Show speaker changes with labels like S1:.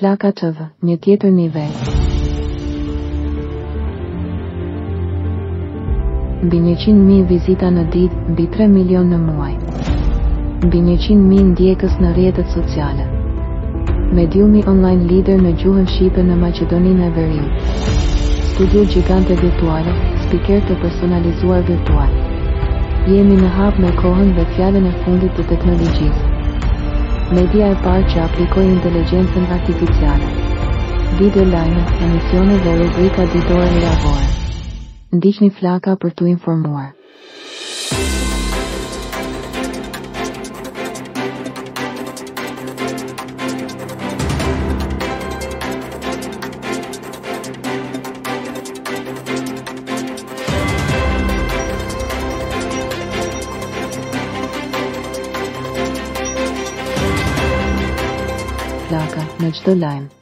S1: Flaka TV, një tjetër nivel. Mbi 100.000 vizita në ditë, mbi 3 milion në muaj. Mbi 100.000 ndjekës në rrjetet sociale. Mediumi online lider në gjuhën shqipe në Maqedoninë e Veriut. Studio gjigante virtuale, spiker të personalizuar virtual. Jemi në hap me kohën dhe fjalën e fundit të teknologjisë. Media e parë që aplikoi inteligjencën artificiale. Video lajme, emisione dhe rubrika ditore e javore. Ndiqni Flaka për t'u informuar. Flaka, në çdo lajm.